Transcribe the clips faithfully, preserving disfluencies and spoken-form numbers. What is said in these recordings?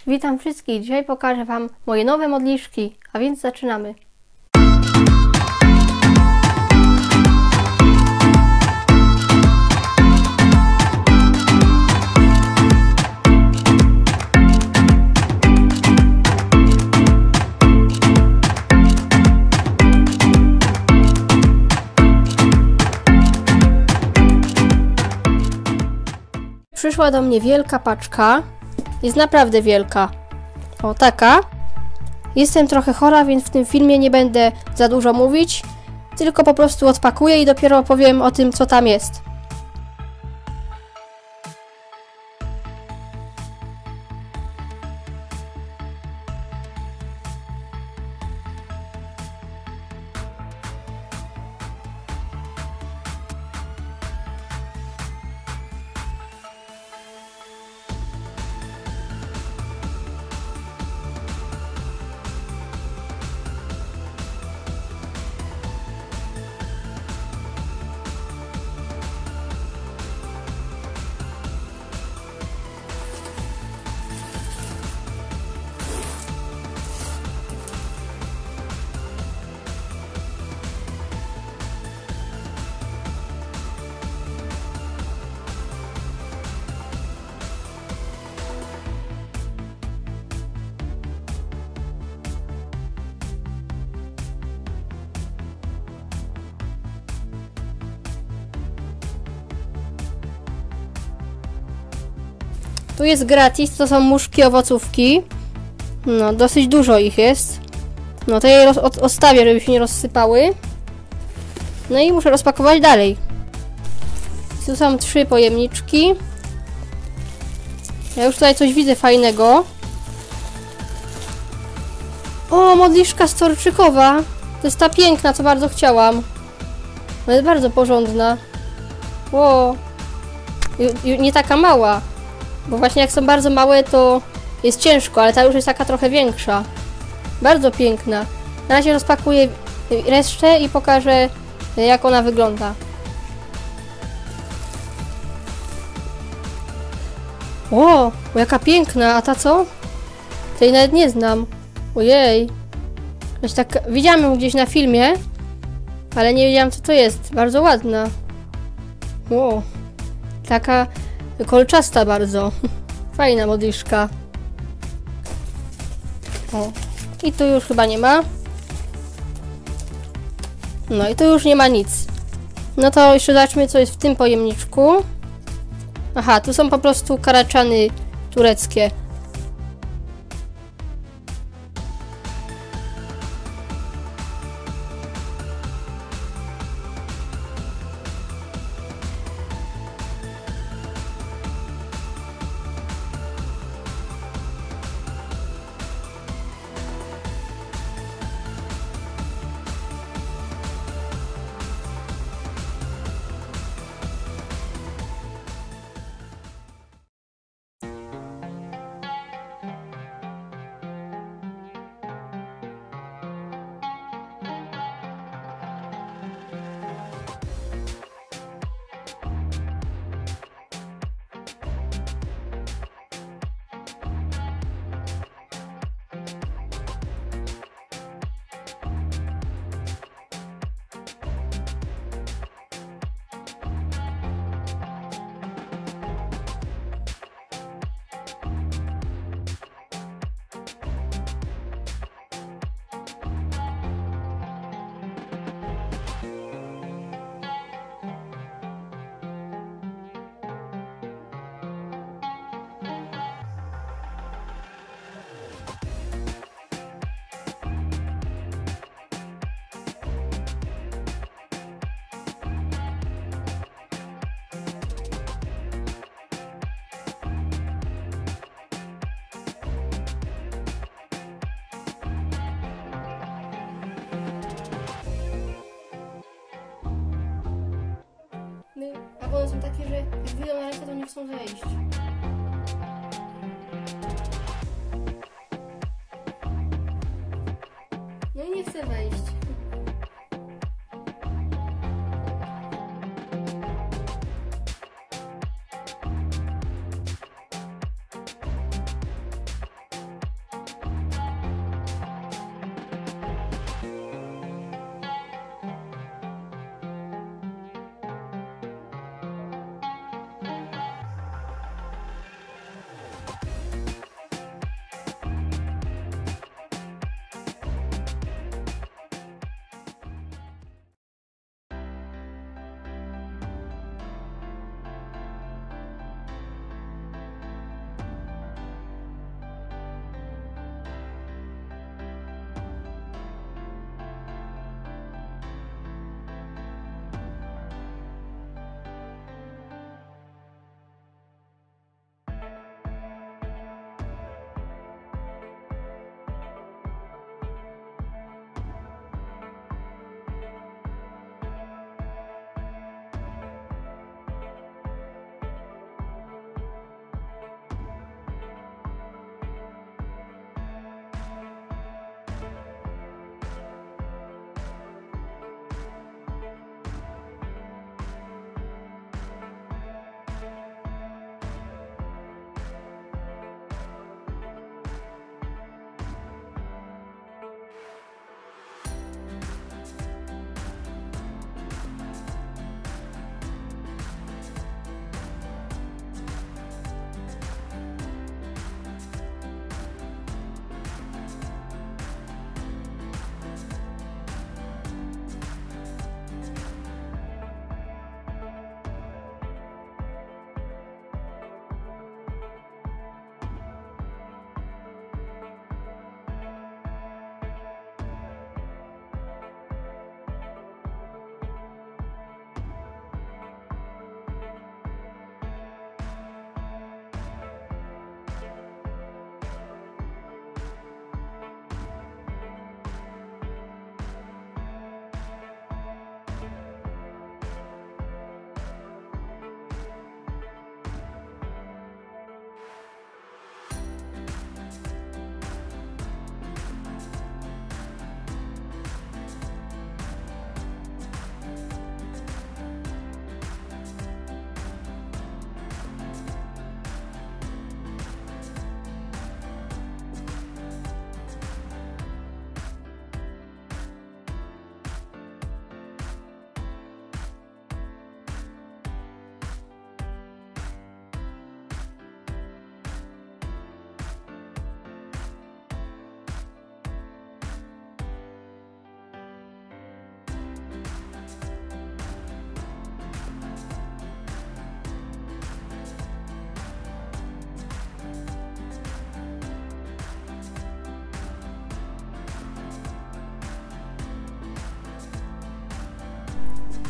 Witam wszystkich. Dzisiaj pokażę Wam moje nowe modliszki, a więc zaczynamy. Przyszła do mnie wielka paczka. Jest naprawdę wielka. O, taka. Jestem trochę chora, więc w tym filmie nie będę za dużo mówić, tylko po prostu odpakuję i dopiero opowiem o tym, co tam jest. Tu jest gratis, to są muszki owocówki. No, dosyć dużo ich jest. No to ja je od odstawię, żeby się nie rozsypały. No i muszę rozpakować dalej. Tu są trzy pojemniczki. Ja już tutaj coś widzę fajnego. O, modliszka storczykowa. To jest ta piękna, co bardzo chciałam. Ona jest bardzo porządna. O, nie taka mała. Bo właśnie jak są bardzo małe, to jest ciężko, ale ta już jest taka trochę większa. Bardzo piękna. Na razie rozpakuję resztę i pokażę, jak ona wygląda. O, jaka piękna, a ta co? Tej nawet nie znam. Ojej. Tak, widziałam ją gdzieś na filmie, ale nie wiedziałam, co to jest. Bardzo ładna. O, taka kolczasta bardzo. Fajna modliszka. O. I tu już chyba nie ma. No i tu już nie ma nic. No to jeszcze zobaczmy, co jest w tym pojemniczku. Aha, tu są po prostu karaczany tureckie. A one są takie, że jak wyjdą na rękę, to nie chcą zejść. No i nie chcę wejść.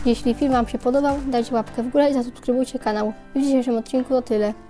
Jeśli film Wam się podobał, dajcie łapkę w górę i zasubskrybujcie kanał. W dzisiejszym odcinku to tyle.